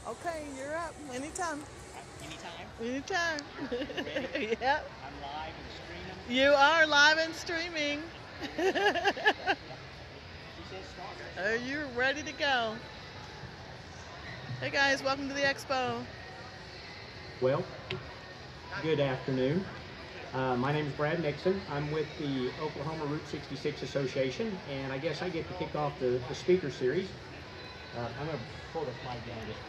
Okay, you're up. Anytime. Anytime? Anytime. Ready? Yep. I'm live and streaming. You are live and streaming. She says start. Are you ready to go? Hey guys, welcome to the Expo. Well, good afternoon. My name is Brad Nickson. I'm with the Oklahoma Route 66 Association, and I guess I get to kick off the speaker series. I'm going to pull the slide down just.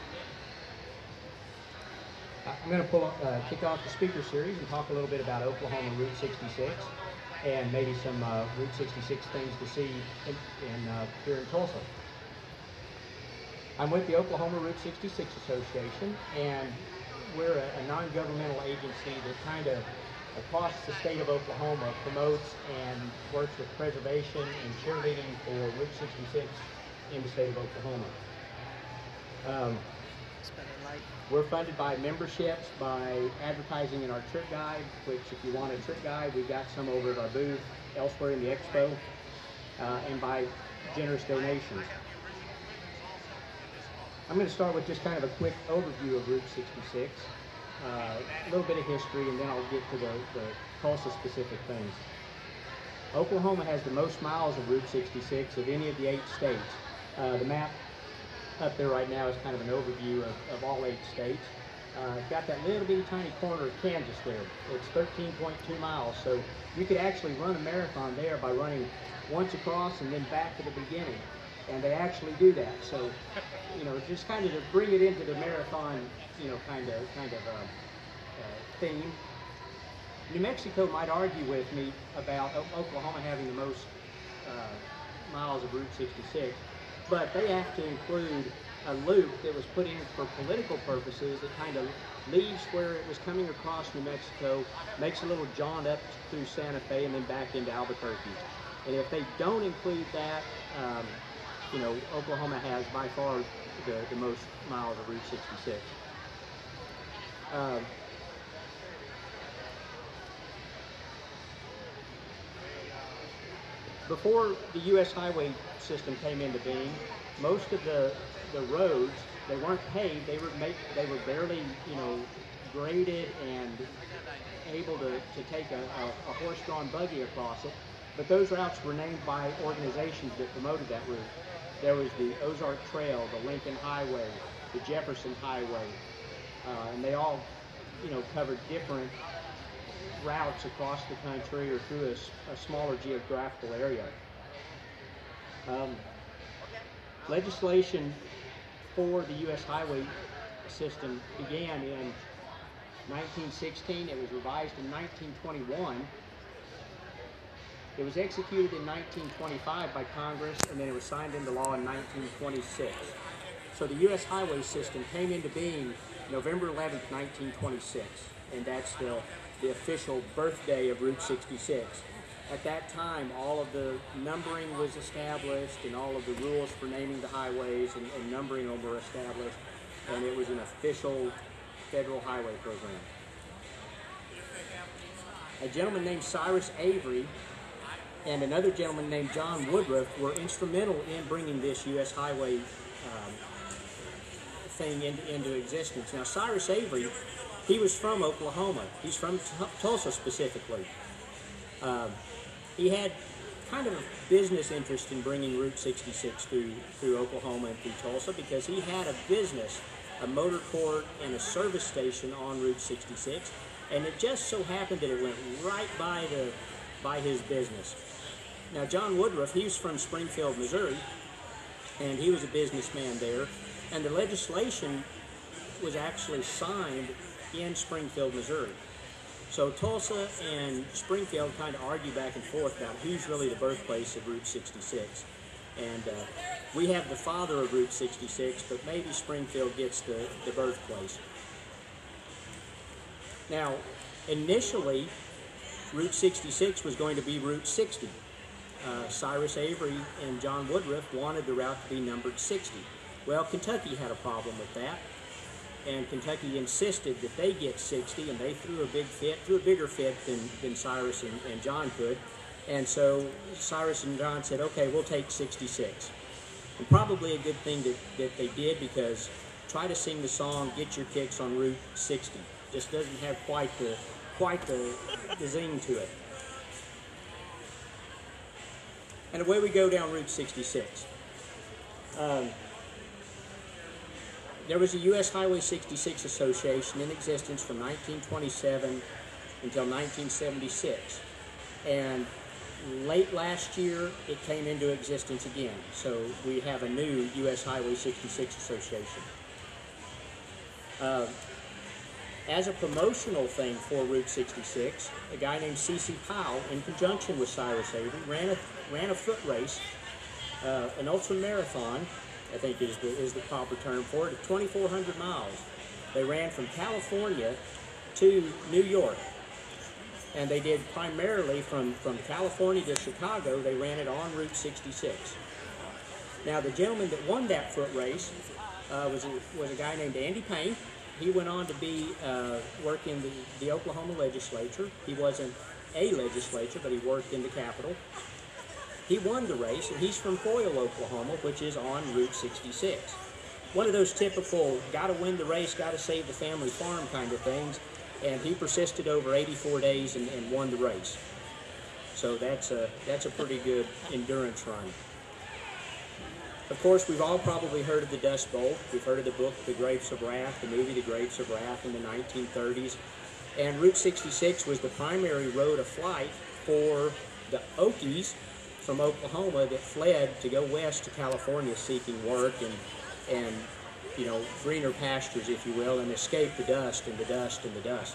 I'm going to kick off the speaker series and talk a little bit about Oklahoma Route 66 and maybe some Route 66 things to see here in Tulsa. I'm with the Oklahoma Route 66 Association, and we're a non-governmental agency that kind of across the state of Oklahoma promotes and works with preservation and cheerleading for Route 66 in the state of Oklahoma. We're funded by memberships, by advertising in our trip guide, which if you want a trip guide, we've got some over at our booth elsewhere in the Expo, and by generous donations. I'm going to start with just kind of a quick overview of Route 66, a little bit of history, and then I'll get to the Tulsa specific things. Oklahoma has the most miles of Route 66 of any of the 8 states. The map up there right now is kind of an overview of all 8 states. Got that little bitty tiny corner of Kansas there. It's 13.2 miles, so you could actually run a marathon there by running once across and then back to the beginning. And they actually do that. So, you know, just kind of to bring it into the marathon, you know, kind of theme. New Mexico might argue with me about Oklahoma having the most miles of Route 66, but they have to include a loop that was put in for political purposes that kind of leaves where it was coming across New Mexico, makes a little jaunt up through Santa Fe and then back into Albuquerque. And if they don't include that, you know, Oklahoma has by far the most miles of Route 66. Before the U.S. highway system came into being, most of the roads, they weren't paved. They were barely, you know, graded and able to take a horse-drawn buggy across it. But those routes were named by organizations that promoted that route. There was the Ozark Trail, the Lincoln Highway, the Jefferson Highway, and they all, you know, covered different routes across the country or through a smaller geographical area. Legislation for the U.S. highway system began in 1916. It was revised in 1921. It was executed in 1925 by Congress, and then it was signed into law in 1926. So the U.S. highway system came into being November 11th, 1926, and that's the official birthday of Route 66. At that time, all of the numbering was established, and all of the rules for naming the highways and numbering them were established, and it was an official federal highway program. A gentleman named Cyrus Avery and another gentleman named John Woodruff were instrumental in bringing this U.S. highway thing into existence. Now, Cyrus Avery, he was from Oklahoma. He's from Tulsa specifically. He had kind of a business interest in bringing Route 66 through Oklahoma and through Tulsa because he had a business, a motor court and a service station on Route 66, and it just so happened that it went right by his business. Now, John Woodruff, he was from Springfield, Missouri, and he was a businessman there, and the legislation was actually signed in Springfield, Missouri. So Tulsa and Springfield kind of argue back and forth about who's really the birthplace of Route 66. And we have the father of Route 66, but maybe Springfield gets the birthplace. Now, initially, Route 66 was going to be Route 60. Cyrus Avery and John Woodruff wanted the route to be numbered 60. Well, Kentucky had a problem with that, and Kentucky insisted that they get 60, and they threw a bigger fit than Cyrus and John could. And so Cyrus and John said, okay, we'll take 66. And probably a good thing that they did, because try to sing the song "Get Your Kicks on Route 60." Just doesn't have quite the zing to it. And away we go down Route 66. There was a U.S. Highway 66 Association in existence from 1927 until 1976. And late last year, it came into existence again. So we have a new U.S. Highway 66 Association. As a promotional thing for Route 66, a guy named C.C. Powell, in conjunction with Cyrus Avery, ran a foot race, an ultra marathon, I think is the proper term for it, of 2,400 miles. They ran from California to New York. And they did primarily from California to Chicago. They ran it on Route 66. Now, the gentleman that won that foot race was a guy named Andy Payne. He went on to work in the Oklahoma legislature. He wasn't a legislature, but he worked in the Capitol. He won the race, and he's from Foyle, Oklahoma, which is on Route 66. One of those typical, gotta win the race, gotta save the family farm kind of things, and he persisted over 84 days and won the race. So that's a pretty good endurance run. Of course, we've all probably heard of the Dust Bowl. We've heard of the book, The Grapes of Wrath, the movie, The Grapes of Wrath, in the 1930s. And Route 66 was the primary road of flight for the Okies from Oklahoma that fled to go west to California seeking work and greener pastures, if you will, and escape the dust and the dust and the dust.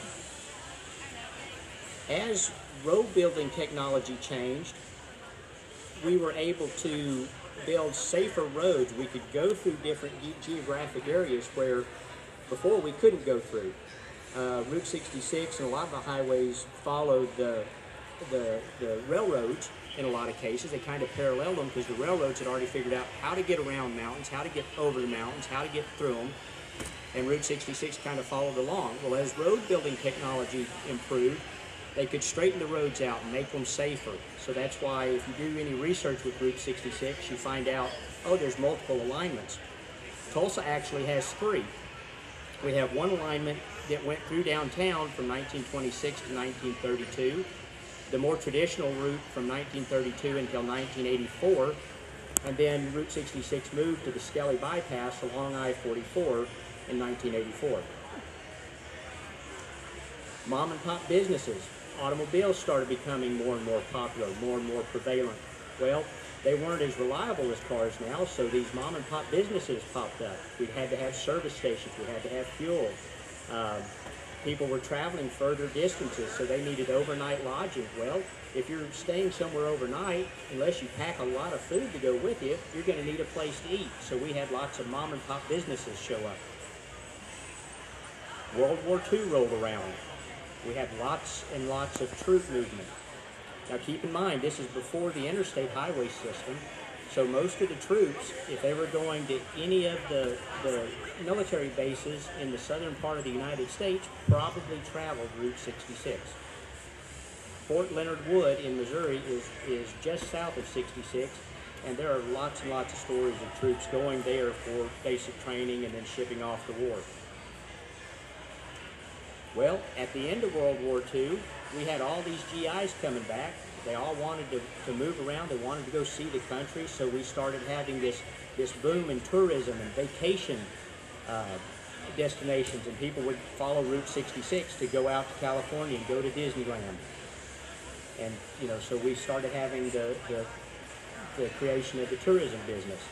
As road building technology changed, we were able to build safer roads. We could go through different geographic areas where before we couldn't go through. Route 66 and a lot of the highways followed the railroads in a lot of cases. They kind of paralleled them because the railroads had already figured out how to get around mountains, how to get over the mountains, how to get through them, and Route 66 kind of followed along. Well, as road building technology improved, they could straighten the roads out and make them safer. So that's why if you do any research with Route 66, you find out, oh, there's multiple alignments. Tulsa actually has 3. We have one alignment that went through downtown from 1926 to 1932, the more traditional route from 1932 until 1984, and then Route 66 moved to the Skelly Bypass along I-44 in 1984. Mom and pop businesses. Automobiles started becoming more and more popular, more and more prevalent. Well, they weren't as reliable as cars now, so these mom and pop businesses popped up. We had to have service stations, we had to have fuel. People were traveling further distances, so they needed overnight lodging. Well, if you're staying somewhere overnight, unless you pack a lot of food to go with you, you're going to need a place to eat. So we had lots of mom and pop businesses show up. World War II rolled around. We had lots and lots of troop movement. Now keep in mind, this is before the interstate highway system, so most of the troops, if they were going to any of the military bases in the southern part of the United States, probably traveled Route 66. Fort Leonard Wood in Missouri is just south of 66, and there are lots and lots of stories of troops going there for basic training and then shipping off to war. Well, at the end of World War II, we had all these GIs coming back. They all wanted to move around. They wanted to go see the country, so we started having this boom in tourism and vacation destinations, and people would follow Route 66 to go out to California and go to Disneyland. And, so we started having the creation of the tourism business.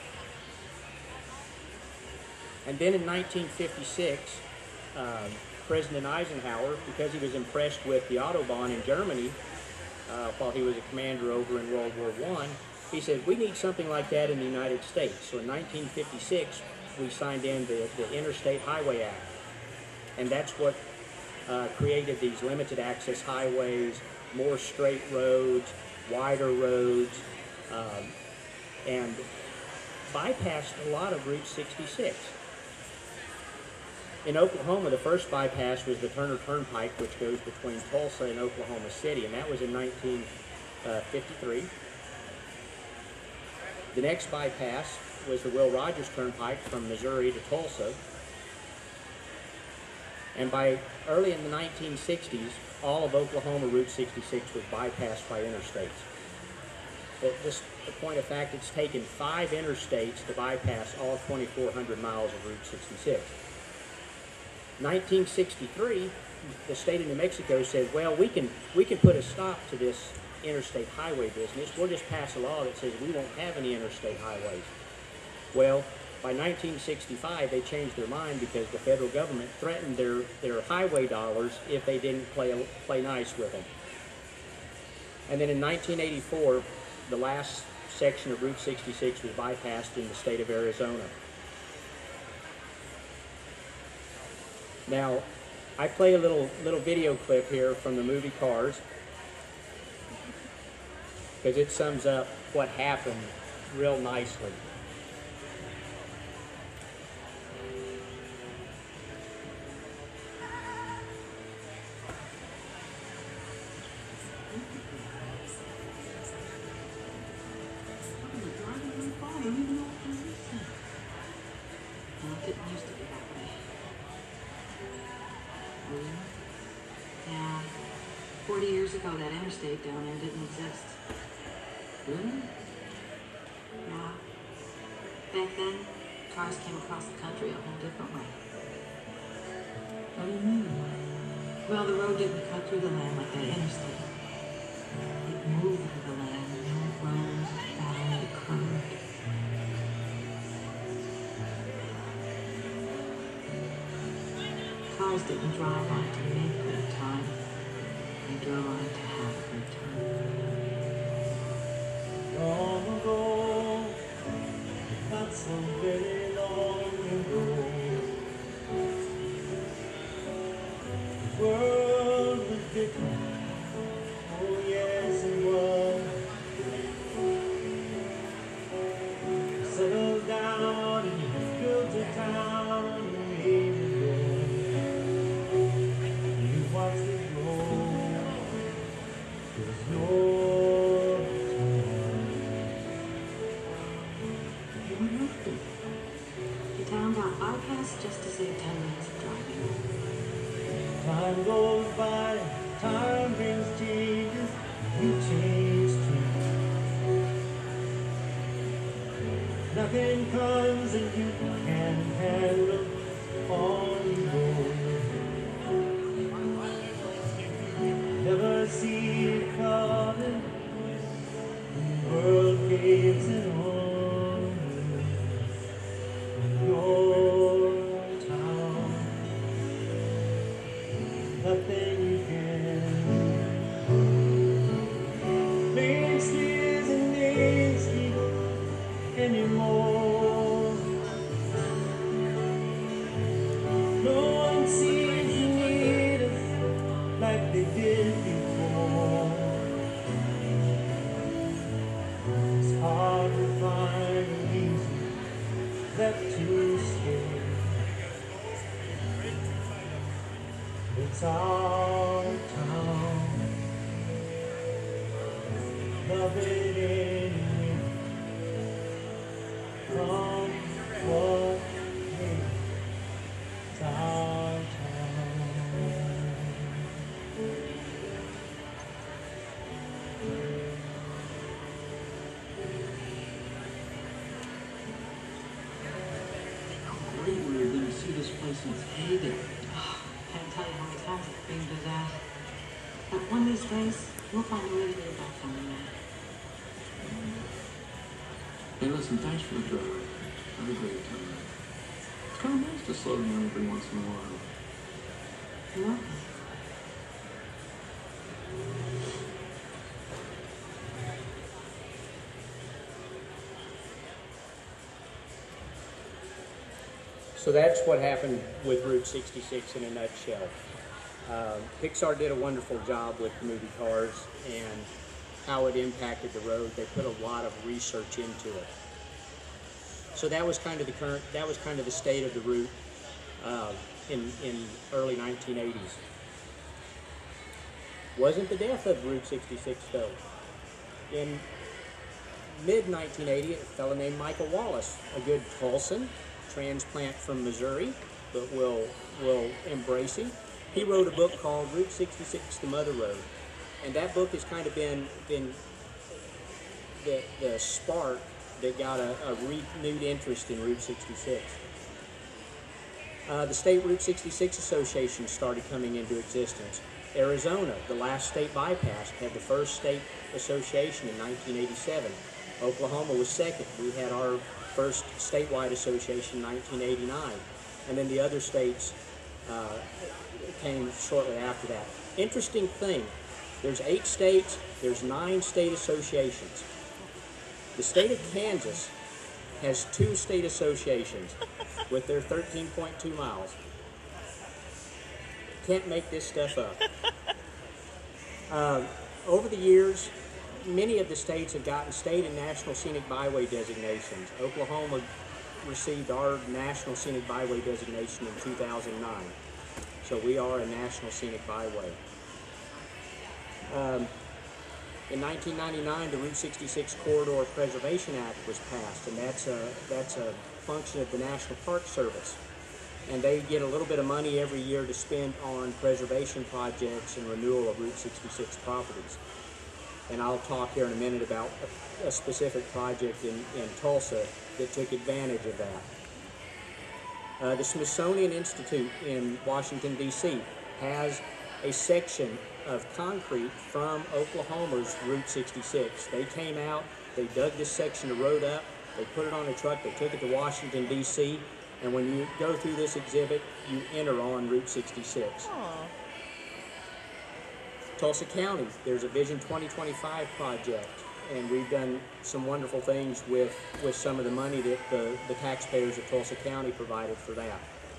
And then in 1956, President Eisenhower, because he was impressed with the Autobahn in Germany, while he was a commander over in World War I, he said, we need something like that in the United States. So in 1956, we signed in the Interstate Highway Act. And that's what created these limited access highways, more straight roads, wider roads, and bypassed a lot of Route 66. In Oklahoma, the first bypass was the Turner Turnpike, which goes between Tulsa and Oklahoma City, and that was in 1953. The next bypass was the Will Rogers Turnpike from Missouri to Tulsa. And by early in the 1960s, all of Oklahoma Route 66 was bypassed by interstates. Just a point of fact, it's taken 5 interstates to bypass all 2,400 miles of Route 66. 1963, the state of New Mexico said, well, we can put a stop to this interstate highway business. We'll just pass a law that says we won't have any interstate highways. Well, by 1965, they changed their mind because the federal government threatened their highway dollars if they didn't play nice with them. And then in 1984, the last section of Route 66 was bypassed in the state of Arizona. Now, I play a little video clip here from the movie Cars because it sums up what happened real nicely. It used to be that way. Yeah. 40 years ago, that interstate down there didn't exist. Really? Yeah. Back then, cars came across the country a whole different way. How do you mean? Well, the road didn't cut through the land like that interstate. It moved through the land. It rose, it bowed, it curved. Cars didn't drive on it to make good time. They drove on it to have a good time. Long ago, not so very long ago, the world was different. Oh yes, it was. Settled down and built a town and made it go. You watched it grow. It was your time. They were nothing. The town got bypassed just to save 10 minutes of driving. Time goes by, time brings changes, you change too. Nothing comes that you can handle, on you go. Never see it coming, the world caves in on you. Your town. Nothing you can do. Main Street isn't Main Street anymore. No one seems to need us like they did before. It's hard to find a reason left to stay. It's our town. Love it anyway. Come what may. It's our town. Great, we were going to see this place since heyday. Can't tell you how many times I've been to that. But one of these days, we'll find a way to get it back from there. Hey, listen, thanks for the drive. Have a great time. It's kind of nice to slow down every once in a while. You're welcome. So that's what happened with Route 66 in a nutshell. Pixar did a wonderful job with the movie Cars and how it impacted the road. They put a lot of research into it. So that was kind of the state of the route in early 1980s. Wasn't the death of Route 66 though. In mid-1980, a fellow named Michael Wallace, a good Tulsan, transplant from Missouri, but will embrace him. He wrote a book called Route 66, The Mother Road. And that book has kind of been the spark that got a renewed interest in Route 66. The State Route 66 Association started coming into existence. Arizona, the last state bypass, had the first state association in 1987. Oklahoma was second. We had our first statewide association in 1989. And then the other states came shortly after that. Interesting thing, there's 8 states, there's 9 state associations. The state of Kansas has 2 state associations with their 13.2 miles. Can't make this stuff up. Over the years, many of the states have gotten state and national scenic byway designations. Oklahoma received our national scenic byway designation in 2009. So we are a national scenic byway. In 1999, the Route 66 Corridor Preservation Act was passed, and that's a function of the National Park Service. And they get a little bit of money every year to spend on preservation projects and renewal of Route 66 properties. And I'll talk here in a minute about a specific project in Tulsa that took advantage of that. The Smithsonian Institute in Washington, D.C. has a section of concrete from Oklahoma's Route 66. They came out, they dug this section of road up, they put it on a truck, they took it to Washington, D.C., and when you go through this exhibit, you enter on Route 66. Aww. Tulsa County, there's a Vision 2025 project, and we've done some wonderful things with some of the money that the taxpayers of Tulsa County provided for that.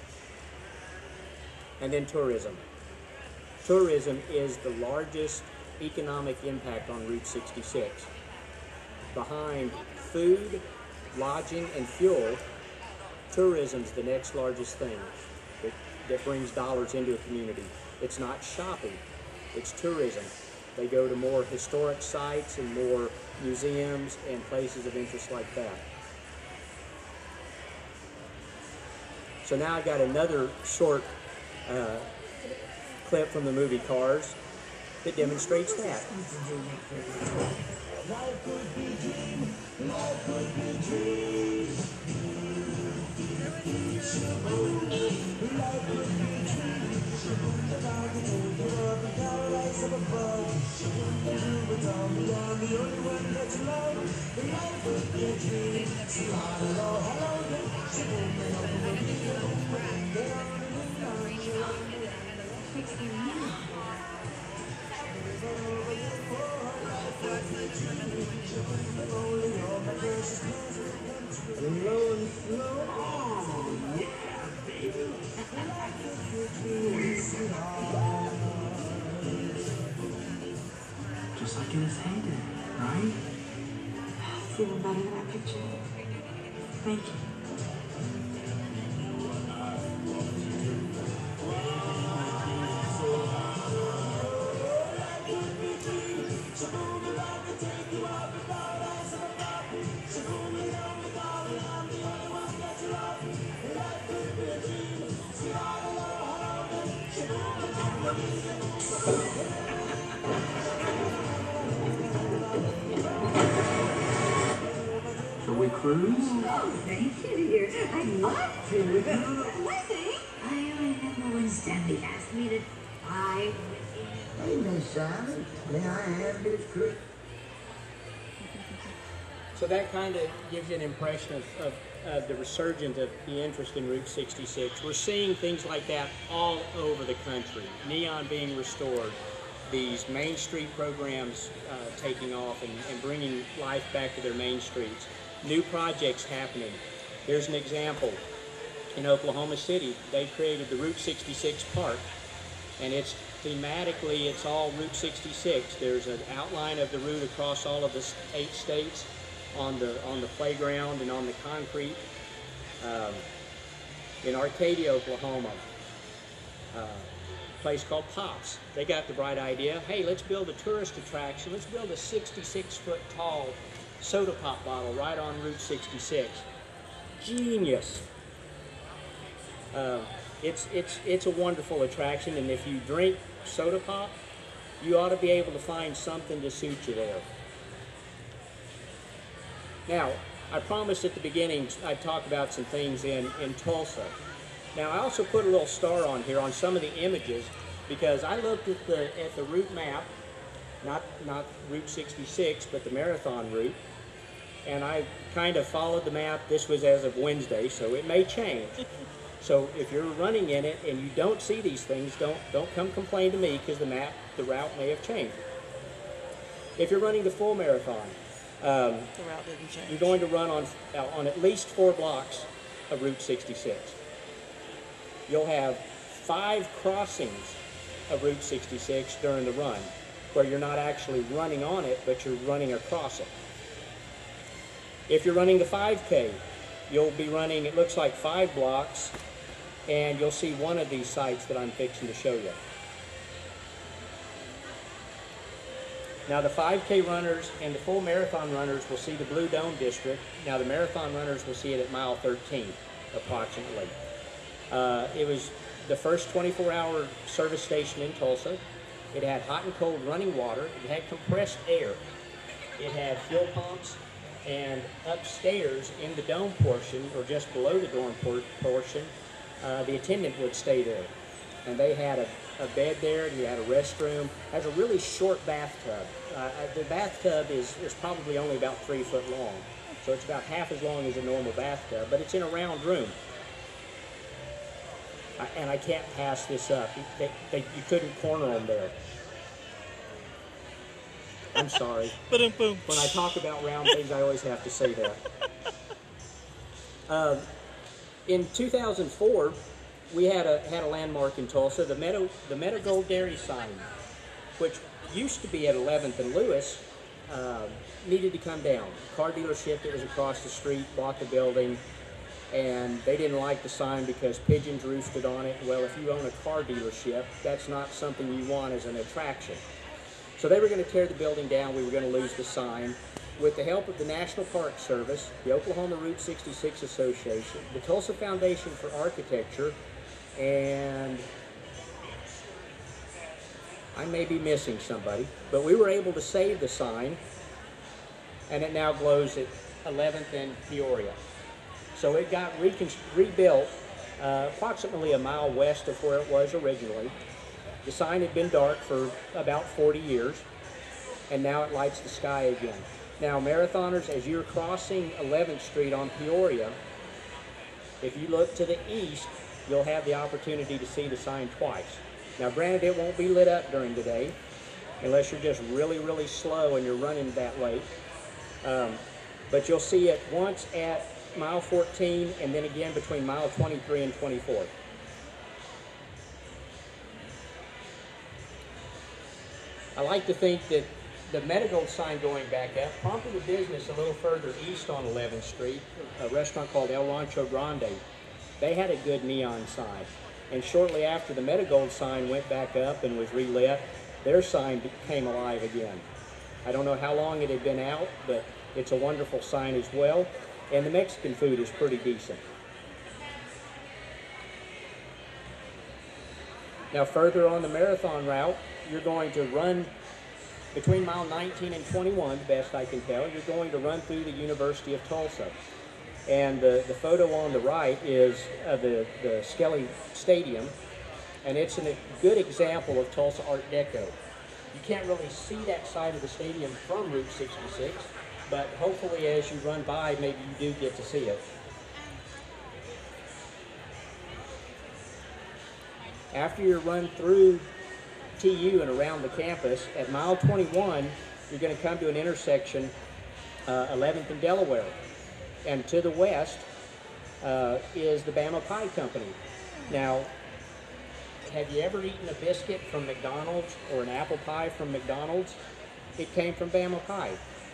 And then tourism. Tourism is the largest economic impact on Route 66. Behind food, lodging, and fuel, tourism's the next largest thing that brings dollars into a community. It's not shopping, it's tourism. They go to more historic sites and more museums and places of interest like that. So now I've got another short clip from the movie Cars that demonstrates that. Just like in his head, right? It's even better than I pictured. Thank you. Shall we cruise? Oh, thank you, dear. I'd love to. Lizzie, I remember when Stanley asked me to fly with him. Hey, Miss Simon, may I have this cruise? So that kind of gives you an impression of the resurgence of the interest in Route 66. We're seeing things like that all over the country. Neon being restored, these Main Street programs taking off and bringing life back to their main streets. New projects happening. Here's an example. In Oklahoma City, they created the Route 66 Park, and it's thematically, it's all Route 66. There's an outline of the route across all of the 8 states on the playground and on the concrete. In Arcadia, Oklahoma, a place called Pops. They got the bright idea, hey, let's build a tourist attraction. Let's build a 66-foot tall soda pop bottle right on Route 66. Genius. It's a wonderful attraction, and if you drink soda pop, you ought to be able to find something to suit you there. Now, I promised at the beginning I'd talk about some things in Tulsa. Now, I also put a little star on here on some of the images because I looked at the route map, not Route 66, but the marathon route, and I kind of followed the map. This was as of Wednesday, so it may change. So if you're running in it and you don't see these things, don't come complain to me because the route may have changed. If you're running the full marathon, The route didn't change. you're going to run on at least 4 blocks of Route 66. You'll have 5 crossings of Route 66 during the run, where you're not actually running on it, but you're running across it. If you're running the 5K, you'll be running, it looks like 5 blocks, and you'll see one of these sites that I'm fixing to show you. Now the 5K runners and the full marathon runners will see the Blue Dome District. Now the marathon runners will see it at mile 13, approximately. It was the first 24-hour service station in Tulsa. It had hot and cold running water. It had compressed air. It had fuel pumps, and upstairs in the dome portion, or just below the dome portion, the attendant would stay there. And they had a bed there, and you had a restroom. It has a really short bathtub. The bathtub is probably only about 3 foot long, so it's about half as long as a normal bathtub, but it's in a round room. And I can't pass this up. You couldn't corner them there. I'm sorry. Boom. When I talk about round things, I always have to say that. In 2004, we had a landmark in Tulsa, the Meadow Gold Dairy sign, which used to be at 11th and Lewis, needed to come down. The car dealership that was across the street bought the building, and they didn't like the sign because pigeons roosted on it. Well, if you own a car dealership, that's not something you want as an attraction. So they were going to tear the building down. We were going to lose the sign. With the help of the National Park Service, the Oklahoma Route 66 Association, the Tulsa Foundation for Architecture, and I may be missing somebody, but we were able to save the sign, and it now glows at 11th and Peoria. So it got rebuilt approximately a mile west of where it was originally. The sign had been dark for about 40 years, and now it lights the sky again. Now, marathoners, as you're crossing 11th Street on Peoria, if you look to the east, you'll have the opportunity to see the sign twice. Now, granted, it won't be lit up during the day, unless you're just really, really slow and you're running that late. But you'll see it once at mile 14, and then again between mile 23 and 24. I like to think that the Medigold sign going back up prompted a business a little further east on 11th Street, a restaurant called El Rancho Grande. They had a good neon sign. And shortly after the Medigold sign went back up and was relit, their sign came alive again. I don't know how long it had been out, but it's a wonderful sign as well. And the Mexican food is pretty decent. Now, further on the marathon route, you're going to run between mile 19 and 21, the best I can tell. You're going to run through the University of Tulsa. And the photo on the right is of the Skelly Stadium, and it's a good example of Tulsa Art Deco. You can't really see that side of the stadium from Route 66, but hopefully as you run by, maybe you do get to see it. After you run through TU and around the campus, at mile 21, you're going to come to an intersection, 11th and Delaware. And to the west is the Bama Pie Company. Now, have you ever eaten a biscuit from McDonald's or an apple pie from McDonald's? It came from Bama Pie.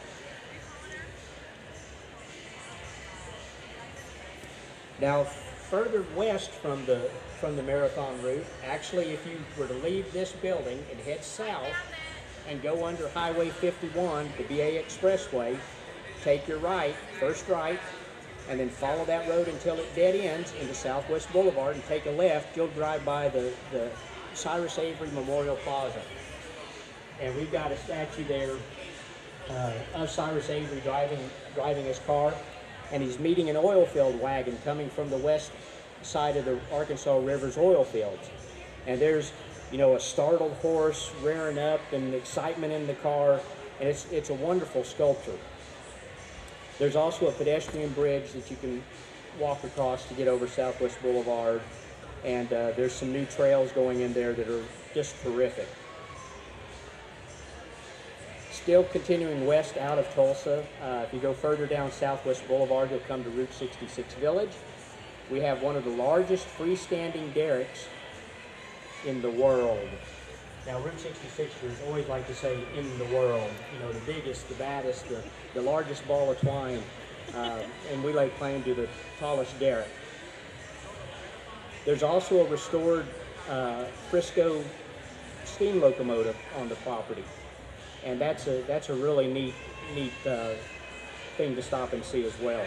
Now, further west from the marathon route, actually, if you were to leave this building and head south and go under Highway 51, the BA Expressway, take your right, first right, and then follow that road until it dead ends into Southwest Boulevard and take a left. You'll drive by the Cyrus Avery Memorial Plaza. And we've got a statue there of Cyrus Avery driving his car, and he's meeting an oil field wagon coming from the west side of the Arkansas River's oil fields. And there's, you know, a startled horse rearing up and excitement in the car, and it's a wonderful sculpture. There's also a pedestrian bridge that you can walk across to get over Southwest Boulevard, and there's some new trails going in there that are just terrific. Still continuing west out of Tulsa, if you go further down Southwest Boulevard, you'll come to Route 66 Village. We have one of the largest freestanding derricks in the world. Now, Route 66ers always like to say in the world, you know, the biggest, the baddest, the largest ball of twine, and we lay claim to the tallest derrick. There's also a restored Frisco steam locomotive on the property, and that's a really neat thing to stop and see as well.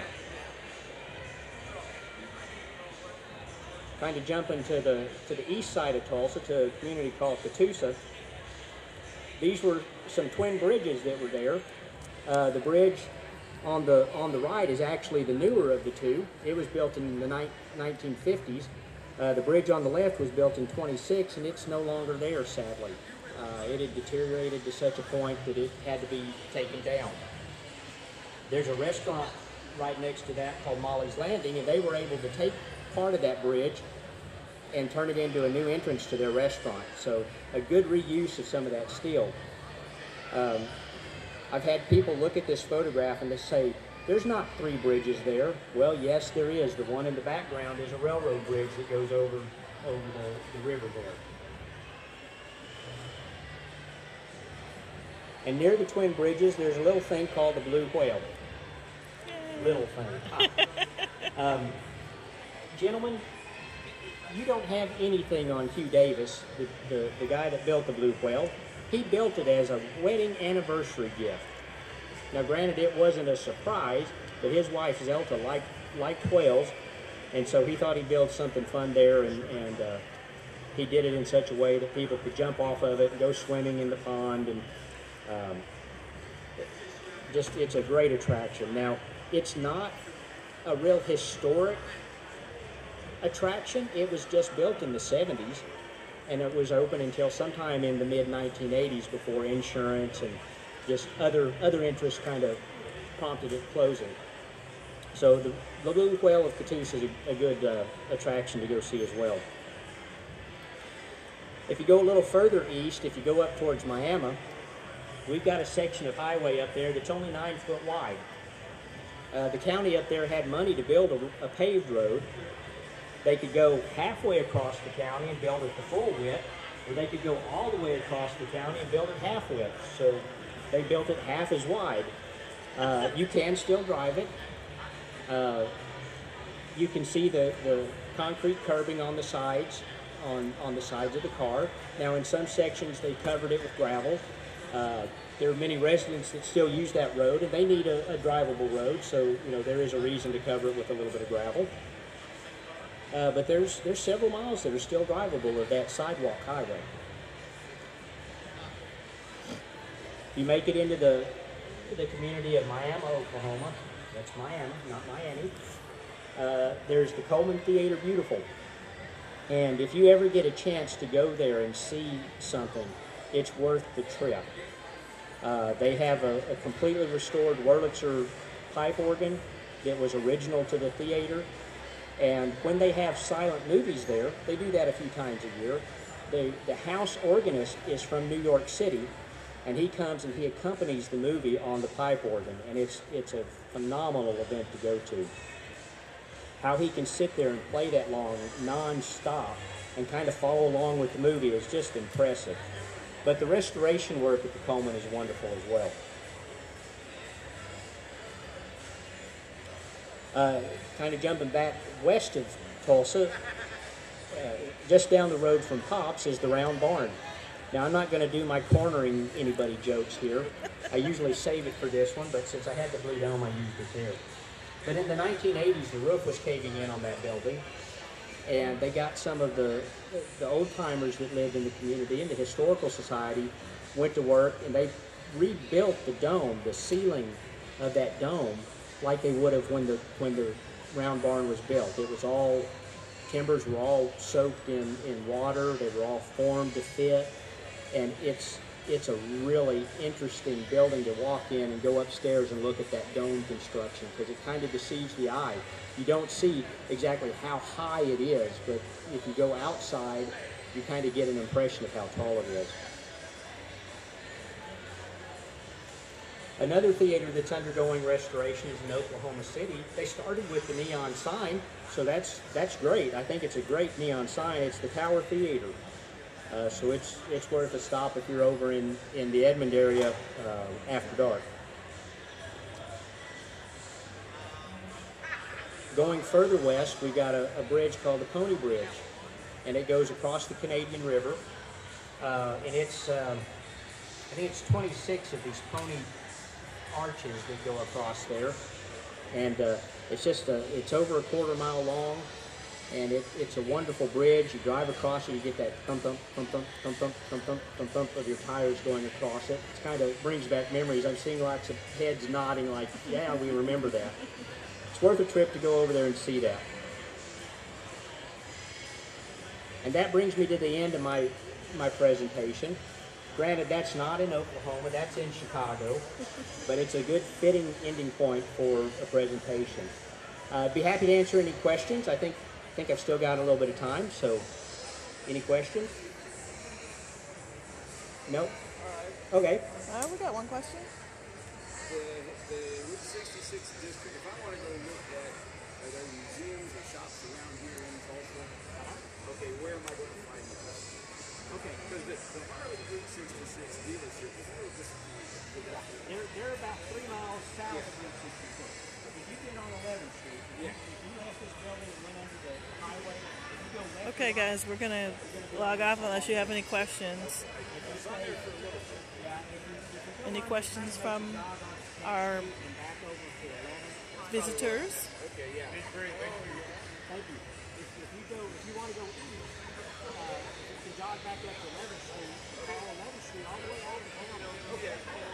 Kind of jumping to the east side of Tulsa, to a community called Catoosa. These were some twin bridges that were there. The bridge on the right is actually the newer of the two. It was built in the 1950s. The bridge on the left was built in 26, and it's no longer there, sadly. It had deteriorated to such a point that it had to be taken down. There's a restaurant right next to that called Molly's Landing, and they were able to take part of that bridge and turn it into a new entrance to their restaurant. So a good reuse of some of that steel. I've had people look at this photograph and they say, there's not 3 bridges there. Well, yes, there is. The one in the background is a railroad bridge that goes over the river there. And near the twin bridges, there's a little thing called the Blue Whale. Little thing. Gentlemen, you don't have anything on Hugh Davis, the guy that built the Blue Whale. He built it as a wedding anniversary gift. Now, granted, it wasn't a surprise, but his wife Zelta liked whales, and so he thought he'd build something fun there, and he did it in such a way that people could jump off of it and go swimming in the pond, and it's a great attraction. Now, it's not a real historic attraction. It was just built in the 70s, and it was open until sometime in the mid-1980s before insurance and just other interests kind of prompted it closing. So the Blue Whale of Catoosa is a good attraction to go see as well. If you go a little further east, if you go up towards Miami, we've got a section of highway up there that's only 9 foot wide. The county up there had money to build a paved road. They could go halfway across the county and build it the full width, or they could go all the way across the county and build it half width. So they built it half as wide. You can still drive it. You can see the concrete curbing on the sides, on the sides of the car. Now, in some sections, they covered it with gravel. There are many residents that still use that road, and they need a drivable road, so you know there is a reason to cover it with a little bit of gravel. But there's several miles that are still drivable of that sidewalk highway. If you make it into the community of Miami, Oklahoma, that's Miami, not Miami, there's the Coleman Theater Beautiful. And if you ever get a chance to go there and see something, it's worth the trip. They have a completely restored Wurlitzer pipe organ that was original to the theater. And when they have silent movies there, they do that a few times a year. The house organist is from New York City, and he comes and he accompanies the movie on the pipe organ, and it's a phenomenal event to go to. How he can sit there and play that long, non-stop, and kind of follow along with the movie is just impressive. But the restoration work at the Coleman is wonderful as well. Kind of jumping back west of Tulsa, just down the road from Pops is the Round Barn. Now, I'm not going to do my cornering anybody jokes here. I usually save it for this one, but since I had the blue dome, I used it there. But in the 1980s, the roof was caving in on that building, and they got some of the old-timers that lived in the community, and the Historical Society went to work, and they rebuilt the dome, the ceiling of that dome, like they would have when the round barn was built. It was all, timbers were all soaked in water, they were all formed to fit, and it's a really interesting building to walk in and go upstairs and look at that dome construction, because it kind of deceives the eye. You don't see exactly how high it is, but if you go outside, you kind of get an impression of how tall it is. Another theater that's undergoing restoration is in Oklahoma City. They started with the neon sign, so that's great. I think it's a great neon sign. It's the Tower Theater. So it's worth a stop if you're over in the Edmond area after dark. Going further west, we got a bridge called the Pony Bridge, and it goes across the Canadian River. And it's, I think it's 26 of these pony arches that go across there, and it's just it's over a quarter-mile long, and it's a wonderful bridge. You drive across it, you get that thump thump thump thump thump thump thump thump thump thump of your tires going across it. It kind of brings back memories. I'm seeing lots of heads nodding like, yeah, we remember that. It's worth a trip to go over there and see that. And that brings me to the end of my presentation. Granted, that's not in Oklahoma, that's in Chicago, but it's a good fitting ending point for a presentation. I'd be happy to answer any questions. I think I've still got a little bit of time, so any questions? No? Okay. We got one question. The Route 66 district, if I want to go look at, are there museums or shops around here in Tulsa? Okay, where am I going to find them? Okay, because the Harley Route 66 dealership is a little disappointing. They're about 3 miles south of Route 66. If you get on 11th Street, if you left this building and went under the highway, if you go left. Okay, guys, we're going to log off unless you have any questions. Any questions from our visitors? Okay, yeah. Thank you. If you want to go east, you can jog back up to 11th Street, follow 11th Street all the way out to town. Okay.